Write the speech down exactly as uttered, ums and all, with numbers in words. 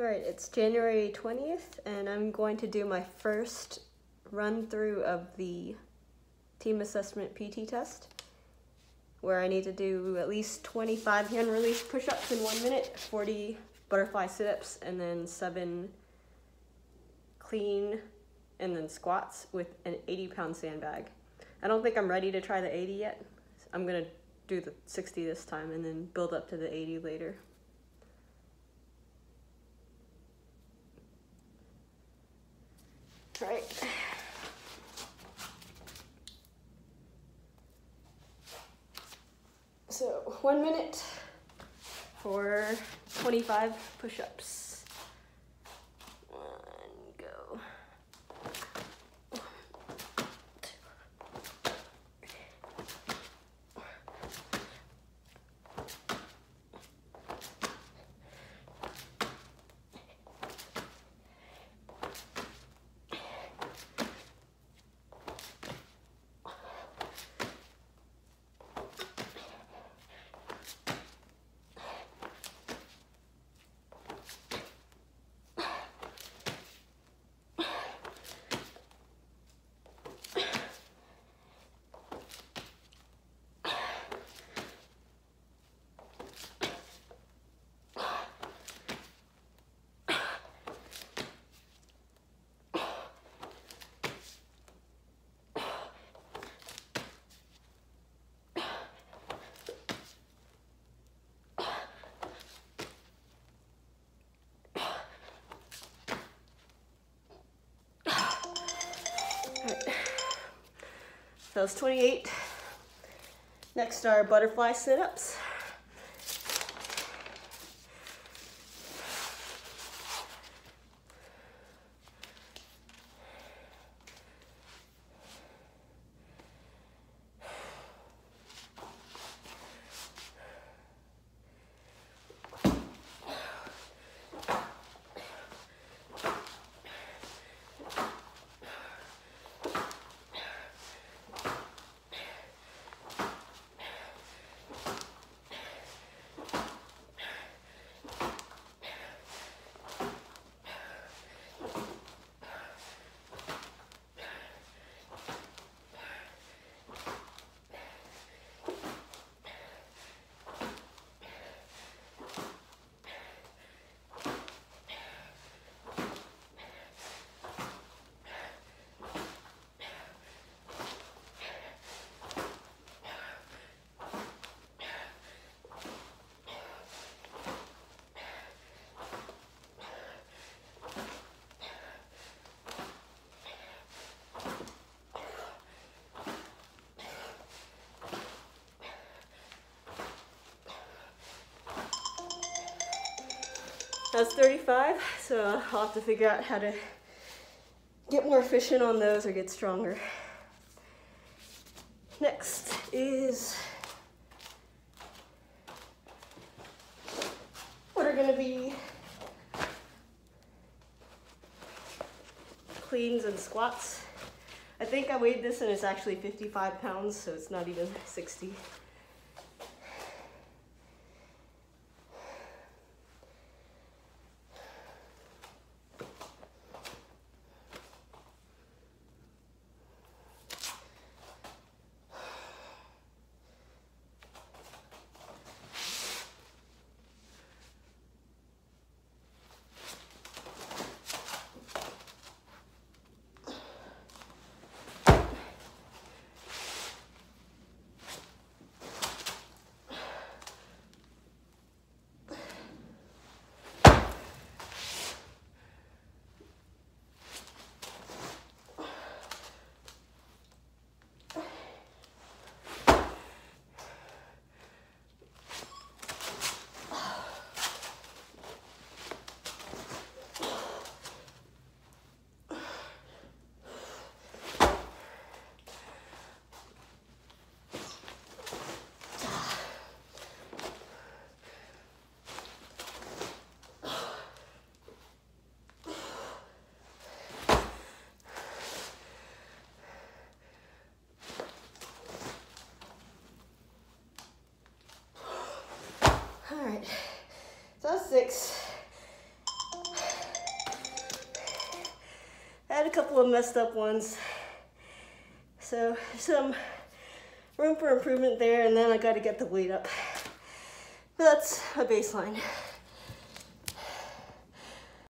Alright, it's January twentieth, and I'm going to do my first run through of the team assessment P T test, where I need to do at least twenty-five hand release push-ups in one minute, forty butterfly sit-ups, and then seven clean and then squats with an eighty pound sandbag. I don't think I'm ready to try the eighty yet. I'm gonna do the sixty this time and then build up to the eighty later. All right. So one minute for twenty-five push-ups. One, go. That was twenty-eight. Next are butterfly sit-ups. That's thirty-five, so I'll have to figure out how to get more efficient on those or get stronger. Next is what are gonna be cleans and squats. I think I weighed this and it's actually fifty-five pounds, so it's not even sixty. All right, so that's six. I had a couple of messed up ones. So some room for improvement there, and then I got to get the weight up. But that's a baseline.